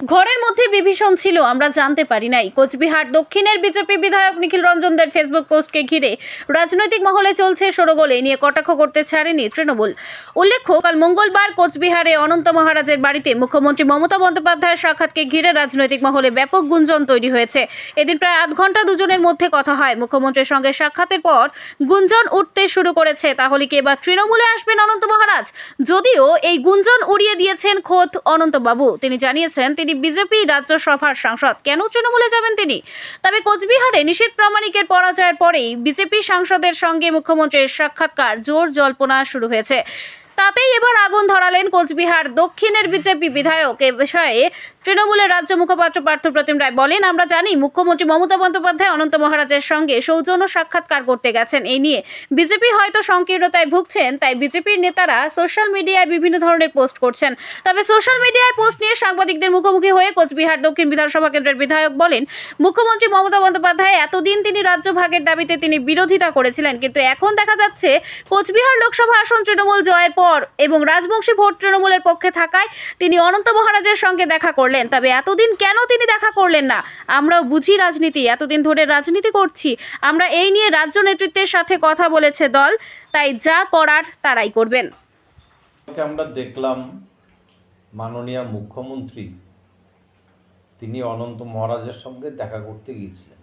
ঘরের মধ্যে বিভীষণ ছিল, আমরা জানতে পারি নাই। কোচবিহার দক্ষিণের বিজেপি বিধায়ক নিখিল রঞ্জন দের ফেসবুক পোস্টকে ঘিরে রাজনৈতিক মহলে চলছে শোরগোল। এই নিয়ে কটাক্ষ করতে ছাড়েনি তৃণমূল। উল্লেখ্য, কাল মঙ্গলবার কোচবিহারে অনন্ত মহারাজের বাড়িতে মুখ্যমন্ত্রী মমতা বন্দ্যোপাধ্যায়ের সাক্ষাৎকে ঘিরে রাজনৈতিক মহলে ব্যাপক গুঞ্জন তৈরি হয়েছে। এদিন প্রায় আধ ঘন্টা দুজনের মধ্যে কথা হয়। মুখ্যমন্ত্রীর সঙ্গে সাক্ষাতের পর গুঞ্জন উঠতে শুরু করেছে, তাহলে কি এবার তৃণমূলে আসবেন অনন্ত মহারাজ? যদিও এই গুঞ্জন উড়িয়ে দিয়েছেন খোদ অনন্তবাবু। তিনি জানিয়েছেন তিনি বিজেপি রাজ্যসভার সাংসদ, কেন তৃণমূলে যাবেন তিনি। তবে কোচবিহারে নিশীথ প্রামাণিকের পরাজয়ের পরেই বিজেপি সাংসদের সঙ্গে মুখ্যমন্ত্রীর সাক্ষাৎকার জোর জল্পনা শুরু হয়েছে। তাতেই এবার আগুন ধরালেন কোচবিহার দক্ষিণের বিজেপি বিধায়ক। এ বিষয়ে তৃণমূলের রাজ্য মুখপাত্র পার্থপ্রতিম রায় বলেন, আমরা জানি মুখ্যমন্ত্রী মমতা বন্দ্যোপাধ্যায় অনন্ত মহারাজের সঙ্গে সৌজন্য সাক্ষাৎকার করতে গেছেন। এই নিয়ে বিজেপি হয়তো সংকীর্ণতায় ভুগছেন, তাই বিজেপির নেতারা সোশ্যাল মিডিয়ায় বিভিন্ন ধরনের পোস্ট করছেন। তবে সোশ্যাল মিডিয়ায় পোস্ট নিয়ে সাংবাদিকদের মুখোমুখি হয়ে কোচবিহার দক্ষিণ বিধানসভা কেন্দ্রের বিধায়ক বলেন, মুখ্যমন্ত্রী মমতা বন্দ্যোপাধ্যায় এতদিন তিনি রাজ্য ভাগের দাবিতে তিনি বিরোধিতা করেছিলেন, কিন্তু এখন দেখা যাচ্ছে কোচবিহার লোকসভা আসন তৃণমূল জয়ের পর এবং রাজবংশী ভোট তৃণমূলের পক্ষে থাকায় তিনি অনন্ত মহারাজের সঙ্গে দেখা করলেন। তবে এতদিন কেন তিনি দেখা করলেন না? আমরাও বুঝি রাজনীতি, এতদিন ধরে রাজনীতি করছি আমরা। এই নিয়ে রাজ্য নেতৃত্বের সাথে কথা বলেছে দল, তাই যা করার তারাই করবেন। আমরা দেখলাম মাননীয় মুখ্যমন্ত্রী তিনি অনন্ত মহারাজের সঙ্গে দেখা করতে গিয়েছিলেন।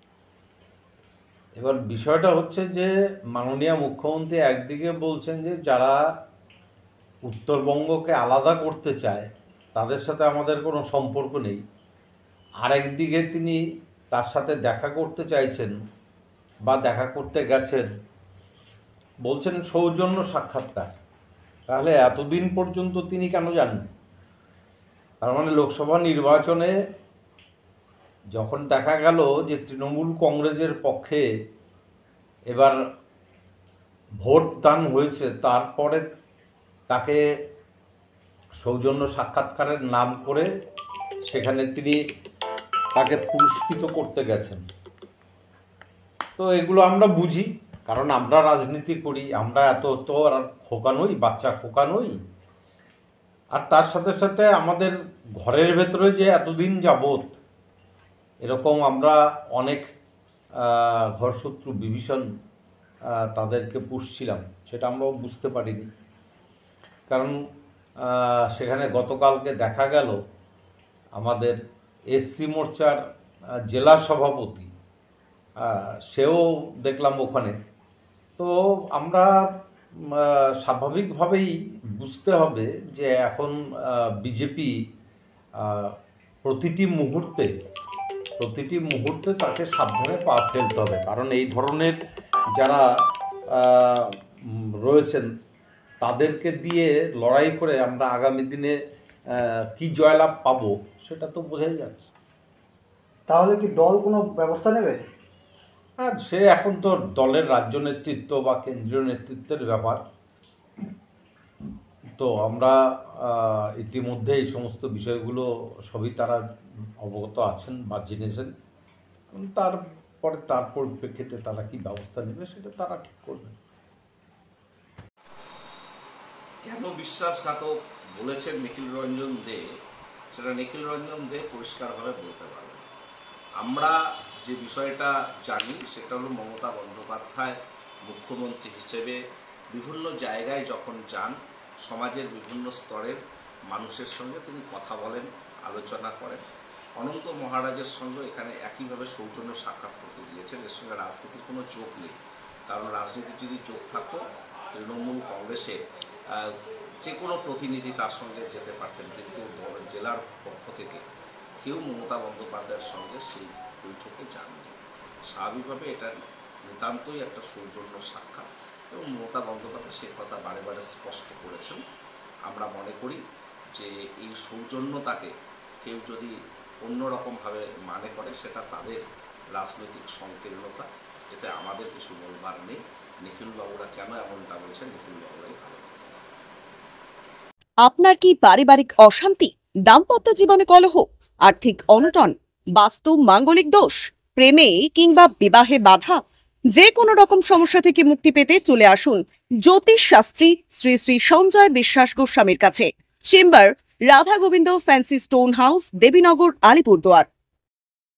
এবার বিষয়টা হচ্ছে যে মাননীয় মুখ্যমন্ত্রী একদিকে বলছেন যে যারা উত্তরবঙ্গকে আলাদা করতে চায় তাদের সাথে আমাদের কোনো সম্পর্ক নেই, আরেকদিকে তিনি তার সাথে দেখা করতে চাইছেন বা দেখা করতে গেছেন, বলছেন সৌজন্য সাক্ষাৎকার। তাহলে এতদিন পর্যন্ত তিনি কেন যাননি? তার মানে লোকসভা নির্বাচনে যখন দেখা গেল যে তৃণমূল কংগ্রেসের পক্ষে এবার ভোট দান হয়েছে, তারপরে তাকে সৌজন্য সাক্ষাৎকারের নাম করে সেখানে তিনি তাকে পুরস্কৃত করতে গেছেন। তো এগুলো আমরা বুঝি, কারণ আমরা রাজনীতি করি, আমরা এত তো আর খোকা নই, বাচ্চা খোকা নই। আর তার সাথে সাথে আমাদের ঘরের ভেতরে যে এতদিন যাবৎ এরকম আমরা অনেক ঘরশত্রু বিভীষণ তাদেরকে পুষছিলাম, সেটা আমরাও বুঝতে পারিনি। কারণ সেখানে গতকালকে দেখা গেল আমাদের এসসি মোর্চার জেলা সভাপতি, সেও দেখলাম ওখানে। তো আমরা স্বাভাবিকভাবেই বুঝতে হবে যে এখন বিজেপি প্রতিটি মুহূর্তে তাকে সাবধানে পা ফেলতে হবে। কারণ এই ধরনের যারা রয়েছেন তাদেরকে দিয়ে লড়াই করে আমরা আগামী দিনে কি জয়লাভ পাবো সেটা তো বোঝাই যাচ্ছে। তাহলে কি দল কোনো ব্যবস্থা নেবে? হ্যাঁ, সে এখন তো দলের রাজ্য নেতৃত্ব বা কেন্দ্রীয় নেতৃত্বের ব্যাপার। তো আমরা ইতিমধ্যে এই সমস্ত বিষয়গুলো সবই তারা অবগত আছেন বা জেনেছেন। তারপরে তার পরিপ্রেক্ষিতে তারা কি ব্যবস্থা নেবে সেটা তারা ঠিক করবেন। কেন বিশ্বাসঘাতক বলেছেন নিখিল রঞ্জন দে, সেটা নিখিল রঞ্জন দে পরিষ্কারভাবে বলতে পারবেন। আমরা যে বিষয়টা জানি সেটা হলো মমতা বন্দ্যোপাধ্যায় মুখ্যমন্ত্রী হিসেবে বিভিন্ন জায়গায় যখন যান, সমাজের বিভিন্ন স্তরের মানুষের সঙ্গে তিনি কথা বলেন, আলোচনা করেন। অনন্ত মহারাজের সঙ্গে এখানে একইভাবে সৌজন্য সাক্ষাৎ করতে গিয়েছেন। এর সঙ্গে রাজনীতির কোনো যোগ নেই, কারণ রাজনীতির যদি যোগ থাকতো তৃণমূল কংগ্রেসে যে কোনো প্রতিনিধি তার সঙ্গে যেতে পারতেন, কিন্তু জেলার পক্ষ থেকে কেউ মমতা বন্দ্যোপাধ্যায়ের সঙ্গে সেই বৈঠকে যাননি। স্বাভাবিকভাবে এটা নিতান্তই একটা সৌজন্য সাক্ষাৎ এবং মমতা বন্দ্যোপাধ্যায় সে কথা বারে বারে স্পষ্ট করেছেন। আমরা মনে করি যে এই সৌজন্যতাকে কেউ যদি অন্যরকমভাবে মানে করে সেটা তাদের রাজনৈতিক সংকীর্ণতা, এতে আমাদের কিছু বলবার নেই। নিখিলবাবুরা কেন এমনটা বলছেন, নিখিলবাবুরাই ভালো। আপনার কি পারিবারিক অশান্তি, দাম্পত্য জীবনে কলহ, আর্থিক অনটন, বাস্তু মাঙ্গলিক দোষ, প্রেমে কিংবা বিবাহে বাধা, যে কোনো রকম সমস্যা থেকে মুক্তি পেতে চলে আসুন জ্যোতিষ শাস্ত্রী শ্রী শ্রী সঞ্জয় বিশ্বাস গোস্বামীর কাছে। Chamber Radha Gobinda fancy stone house, Debinagar, Alipurduar.